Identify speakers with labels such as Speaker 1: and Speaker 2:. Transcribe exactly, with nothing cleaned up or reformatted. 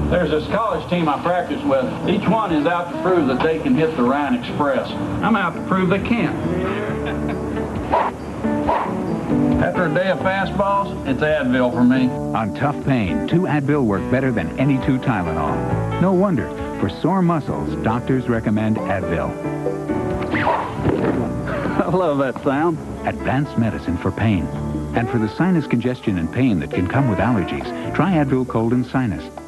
Speaker 1: There's this college team I practice with. Each one is out to prove that they can hit the Ryan Express. I'm out to prove they can't. After a day of fastballs, it's Advil for me.
Speaker 2: On tough pain, two Advil work better than any two Tylenol. No wonder, for sore muscles, doctors recommend Advil.
Speaker 1: I love that sound.
Speaker 2: Advanced medicine for pain. And for the sinus congestion and pain that can come with allergies, try Advil Cold and Sinus.